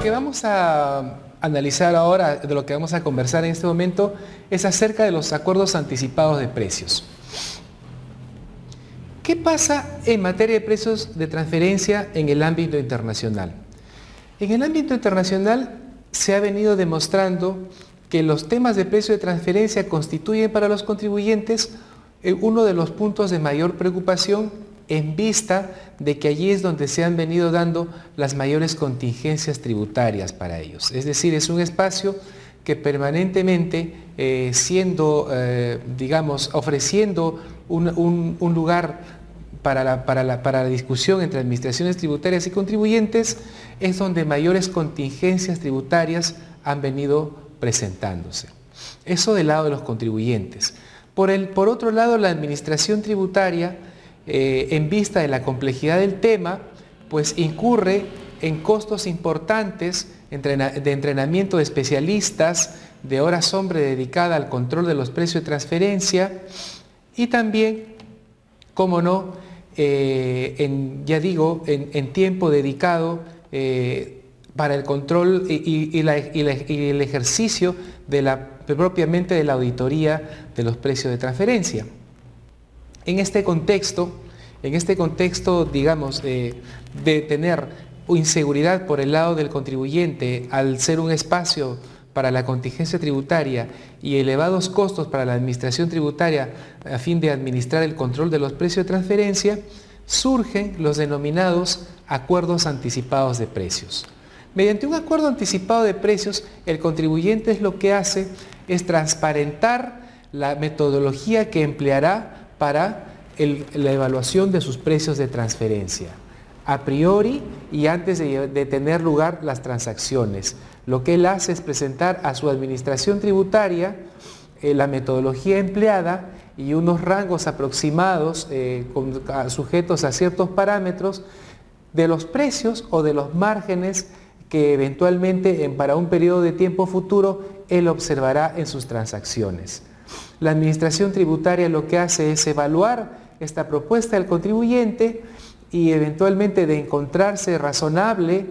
que vamos a analizar ahora, de lo que vamos a conversar en este momento, es acerca de los acuerdos anticipados de precios. ¿Qué pasa en materia de precios de transferencia en el ámbito internacional? En el ámbito internacional se ha venido demostrando que los temas de precio de transferencia constituyen para los contribuyentes uno de los puntos de mayor preocupación en vista de que allí es donde se han venido dando las mayores contingencias tributarias para ellos. Es decir, es un espacio que permanentemente ofreciendo un lugar para la discusión entre administraciones tributarias y contribuyentes, es donde mayores contingencias tributarias han venido presentándose. Eso del lado de los contribuyentes. Por otro lado, la administración tributaria, en vista de la complejidad del tema, pues incurre en costos importantes de entrenamiento de especialistas, de horas hombre dedicada al control de los precios de transferencia y también, como no, en tiempo dedicado para el control y el ejercicio propiamente de la auditoría de los precios de transferencia. En este contexto, digamos, de tener inseguridad por el lado del contribuyente al ser un espacio para la contingencia tributaria y elevados costos para la administración tributaria a fin de administrar el control de los precios de transferencia, surgen los denominados acuerdos anticipados de precios. Mediante un acuerdo anticipado de precios, el contribuyente lo que hace es transparentar la metodología que empleará para la evaluación de sus precios de transferencia, a priori y antes de tener lugar las transacciones. Lo que él hace es presentar a su administración tributaria la metodología empleada y unos rangos aproximados sujetos a ciertos parámetros de los precios o de los márgenes que eventualmente para un periodo de tiempo futuro él observará en sus transacciones. La administración tributaria lo que hace es evaluar esta propuesta del contribuyente y eventualmente de encontrarse razonable,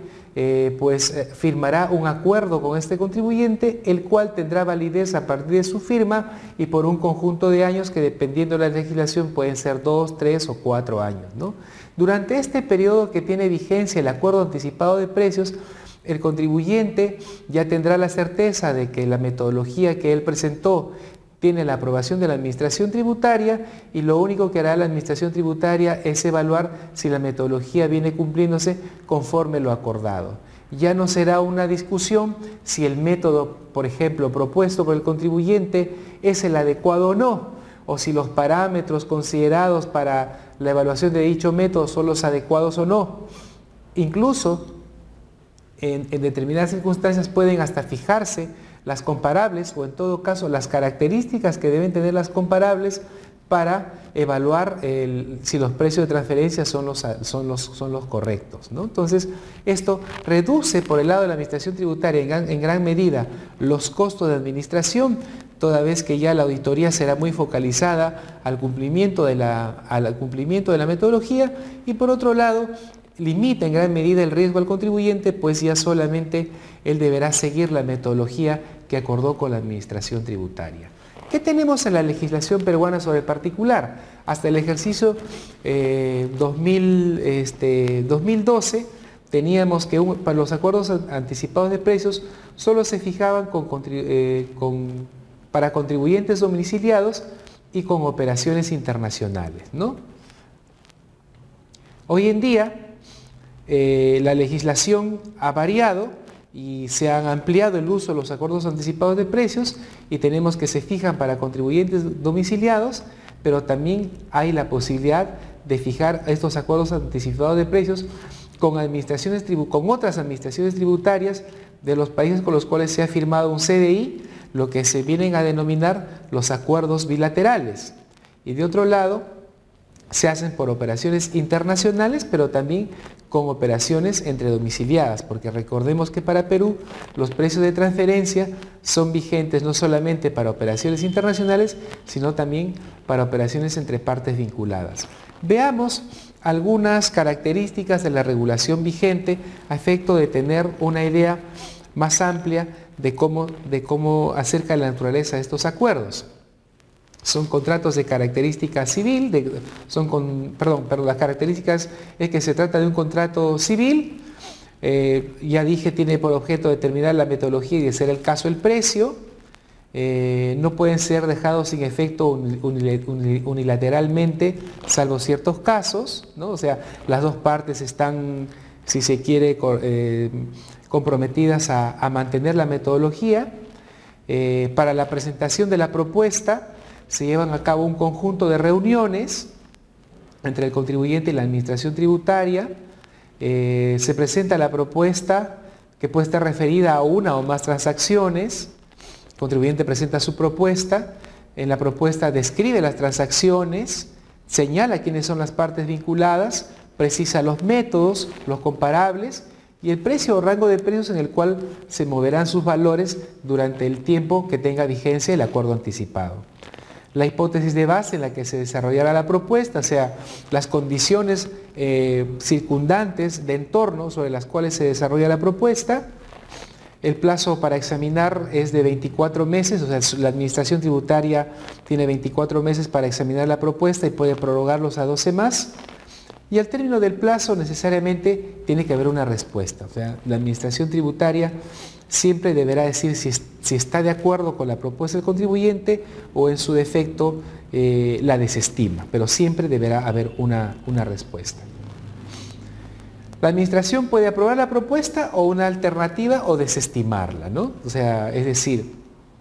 firmará un acuerdo con este contribuyente, el cual tendrá validez a partir de su firma y por un conjunto de años que dependiendo de la legislación pueden ser 2, 3 o 4 años, ¿no? Durante este periodo que tiene vigencia el acuerdo anticipado de precios, el contribuyente ya tendrá la certeza de que la metodología que él presentó tiene la aprobación de la administración tributaria y lo único que hará la administración tributaria es evaluar si la metodología viene cumpliéndose conforme lo acordado. Ya no será una discusión si el método, por ejemplo, propuesto por el contribuyente es el adecuado o no, o si los parámetros considerados para la evaluación de dicho método son los adecuados o no. Incluso, en determinadas circunstancias pueden hasta fijarse las comparables o en todo caso las características que deben tener las comparables para evaluar si los precios de transferencia son los correctos, ¿no? Entonces, esto reduce por el lado de la administración tributaria en gran medida los costos de administración, toda vez que ya la auditoría será muy focalizada al cumplimiento de la metodología y por otro lado, limita en gran medida el riesgo al contribuyente, pues ya solamente él deberá seguir la metodología que acordó con la administración tributaria. ¿Qué tenemos en la legislación peruana sobre el particular? Hasta el ejercicio 2012 teníamos que para los acuerdos anticipados de precios solo se fijaban para contribuyentes domiciliados y con operaciones internacionales, ¿no? Hoy en día la legislación ha variado y se han ampliado el uso de los acuerdos anticipados de precios y tenemos que se fijan para contribuyentes domiciliados, pero también hay la posibilidad de fijar estos acuerdos anticipados de precios con otras administraciones tributarias de los países con los cuales se ha firmado un CDI, lo que se vienen a denominar los acuerdos bilaterales. Y de otro lado, se hacen por operaciones internacionales, pero también con operaciones entre domiciliadas, porque recordemos que para Perú los precios de transferencia son vigentes no solamente para operaciones internacionales, sino también para operaciones entre partes vinculadas. Veamos algunas características de la regulación vigente a efecto de tener una idea más amplia de cómo acerca de la naturaleza de estos acuerdos. Son contratos de característica civil, las características es que se trata de un contrato civil, ya dije, tiene por objeto determinar la metodología y de ser el caso el precio, no pueden ser dejados sin efecto unilateralmente, salvo ciertos casos, ¿no? O sea, las dos partes están, si se quiere, comprometidas a mantener la metodología. Para la presentación de la propuesta se llevan a cabo un conjunto de reuniones entre el contribuyente y la administración tributaria. Se presenta la propuesta que puede estar referida a una o más transacciones. El contribuyente presenta su propuesta, en la propuesta describe las transacciones, señala quiénes son las partes vinculadas, precisa los métodos, los comparables y el precio o rango de precios en el cual se moverán sus valores durante el tiempo que tenga vigencia el acuerdo anticipado. La hipótesis de base en la que se desarrollará la propuesta, o sea, las condiciones circundantes de entorno sobre las cuales se desarrolla la propuesta. El plazo para examinar es de 24 meses, o sea, la administración tributaria tiene 24 meses para examinar la propuesta y puede prorrogarlos a 12 más. Y al término del plazo necesariamente tiene que haber una respuesta. O sea, la administración tributaria siempre deberá decir si está de acuerdo con la propuesta del contribuyente o en su defecto la desestima, pero siempre deberá haber una respuesta. La administración puede aprobar la propuesta o una alternativa o desestimarla, ¿no? O sea, es decir,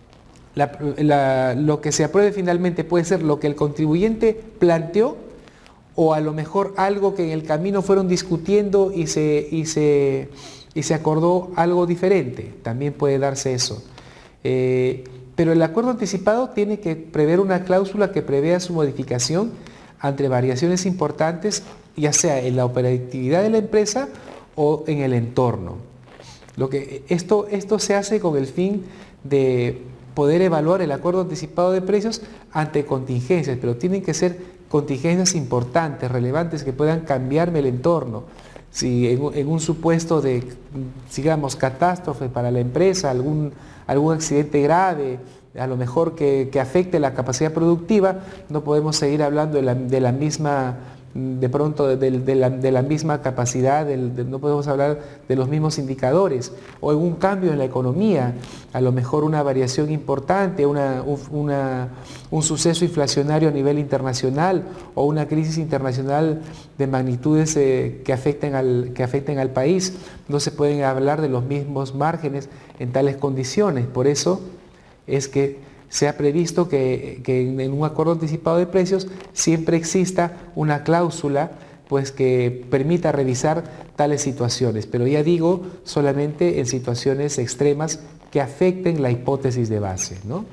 lo que se apruebe finalmente puede ser lo que el contribuyente planteó o a lo mejor algo que en el camino fueron discutiendo y se acordó algo diferente. También puede darse eso. Pero el acuerdo anticipado tiene que prever una cláusula que prevea su modificación ante variaciones importantes, ya sea en la operatividad de la empresa o en el entorno. Esto se hace con el fin de poder evaluar el acuerdo anticipado de precios ante contingencias, pero tienen que ser contingencias importantes, relevantes, que puedan cambiarme el entorno. Si en un supuesto de, digamos, catástrofe para la empresa, algún accidente grave, a lo mejor que afecte la capacidad productiva, no podemos seguir hablando de la misma, de pronto de la misma capacidad, no podemos hablar de los mismos indicadores, o algún cambio en la economía, a lo mejor una variación importante, un suceso inflacionario a nivel internacional o una crisis internacional de magnitudes que afecten al país. No se pueden hablar de los mismos márgenes en tales condiciones. Por eso es que se ha previsto que en un acuerdo anticipado de precios siempre exista una cláusula pues, que permita revisar tales situaciones, pero ya digo, solamente en situaciones extremas que afecten la hipótesis de base, ¿no?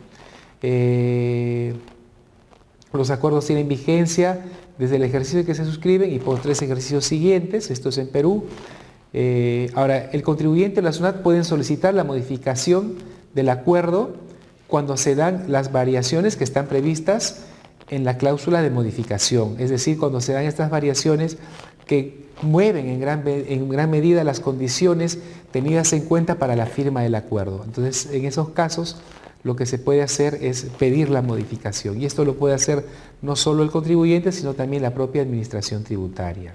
Los acuerdos tienen vigencia desde el ejercicio que se suscriben y por 3 ejercicios siguientes, esto es en Perú. Ahora, el contribuyente y la SUNAT pueden solicitar la modificación del acuerdo cuando se dan las variaciones que están previstas en la cláusula de modificación, es decir, cuando se dan estas variaciones que mueven en gran medida las condiciones tenidas en cuenta para la firma del acuerdo. Entonces, en esos casos, lo que se puede hacer es pedir la modificación, y esto lo puede hacer no solo el contribuyente, sino también la propia administración tributaria.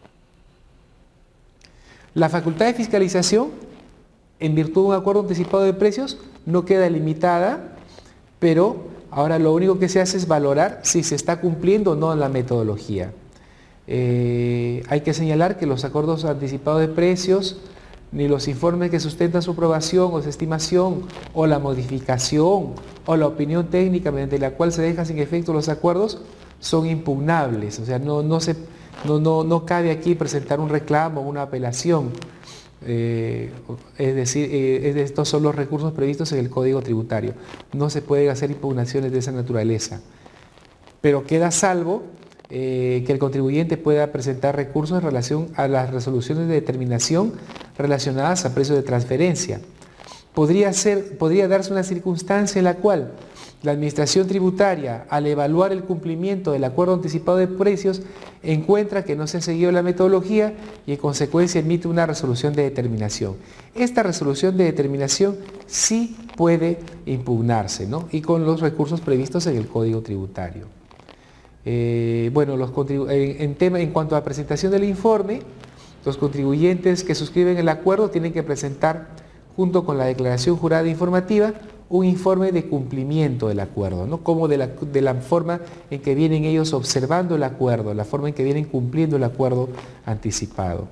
La facultad de fiscalización, en virtud de un acuerdo anticipado de precios, no queda limitada, pero ahora lo único que se hace es valorar si se está cumpliendo o no la metodología. Hay que señalar que los acuerdos anticipados de precios, ni los informes que sustentan su aprobación o su estimación, o la modificación, o la opinión técnica mediante la cual se dejan sin efecto los acuerdos, son impugnables. O sea, no cabe aquí presentar un reclamo o una apelación. Es decir, estos son los recursos previstos en el Código Tributario. No se pueden hacer impugnaciones de esa naturaleza. Pero queda salvo que el contribuyente pueda presentar recursos en relación a las resoluciones de determinación relacionadas a precios de transferencia. Podría darse una circunstancia en la cual la administración tributaria, al evaluar el cumplimiento del acuerdo anticipado de precios, encuentra que no se ha seguido la metodología y en consecuencia emite una resolución de determinación. Esta resolución de determinación sí puede impugnarse, ¿no? Y con los recursos previstos en el Código Tributario. Bueno, en cuanto a presentación del informe, los contribuyentes que suscriben el acuerdo tienen que presentar, junto con la declaración jurada informativa, un informe de cumplimiento del acuerdo, ¿no? Como de la forma en que vienen ellos observando el acuerdo, la forma en que vienen cumpliendo el acuerdo anticipado.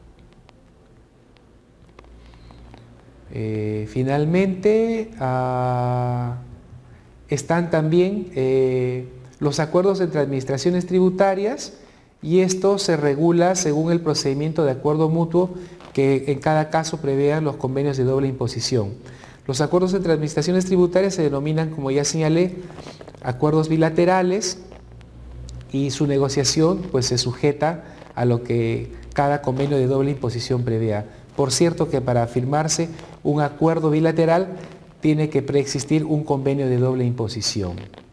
Finalmente, están también los acuerdos entre administraciones tributarias, y esto se regula según el procedimiento de acuerdo mutuo que en cada caso prevean los convenios de doble imposición. Los acuerdos entre administraciones tributarias se denominan, como ya señalé, acuerdos bilaterales, y su negociación pues se sujeta a lo que cada convenio de doble imposición prevea. Por cierto que para firmarse un acuerdo bilateral tiene que preexistir un convenio de doble imposición.